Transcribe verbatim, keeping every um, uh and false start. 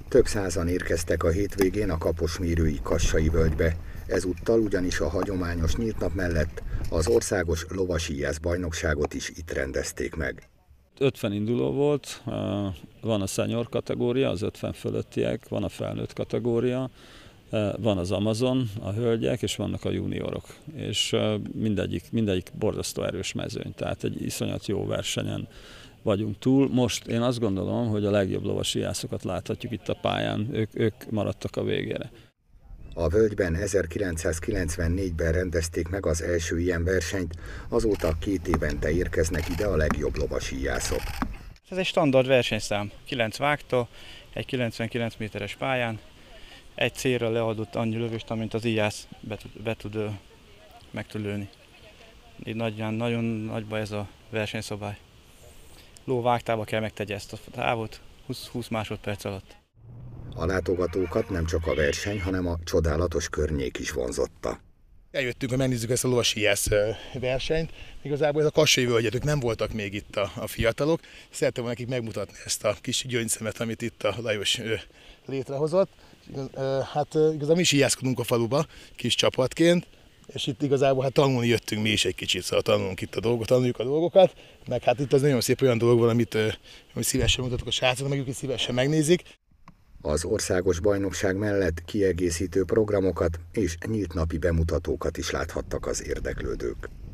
Több százan érkeztek a hétvégén a kaposmérői Kassai völgybe. Ezúttal ugyanis a hagyományos nyílt nap mellett az országos lovasíjász bajnokságot is itt rendezték meg. ötven induló volt, van a senior kategória, az ötven fölöttiek, van a felnőtt kategória, van az Amazon, a hölgyek, és vannak a juniorok. És mindegyik, mindegyik borzasztó erős mezőny, tehát egy iszonyat jó versenyen vagyunk túl. Most én azt gondolom, hogy a legjobb lovasíjászokat láthatjuk itt a pályán, ők, ők maradtak a végére. A völgyben ezerkilencszázkilencvennégyben rendezték meg az első ilyen versenyt, azóta két évente érkeznek ide a legjobb lovasíjászok. Ez egy standard versenyszám, kilenc vágta, egy kilencvenkilenc méteres pályán, egy célra leadott annyi lövést, amint az íjász be tud, be tud meg tud lőni. Így nagyon, nagyon nagyba ez a versenyszabály. Ló vágtába kell megtegye ezt a távot húsz, húsz másodperc alatt. A látogatókat nem csak a verseny, hanem a csodálatos környék is vonzotta. Eljöttünk, hogy megnézzük ezt a lovasíjász versenyt. Igazából ez a Kassai völgyet, nem voltak még itt a, a fiatalok. Szerettem volna nekik megmutatni ezt a kis gyöngyszemet, amit itt a Lajos létrehozott. Hát igazából mi is íjászkodunk a faluba, kis csapatként, és itt igazából hát tanulni jöttünk mi is egy kicsit, szóval tanulunk itt a dolgokat, tanuljuk a dolgokat, meg hát itt az nagyon szép olyan dolog van, amit, amit szívesen mutatok a srácoknak, meg ők is szívesen megnézik. Az országos bajnokság mellett kiegészítő programokat és nyílt napi bemutatókat is láthattak az érdeklődők.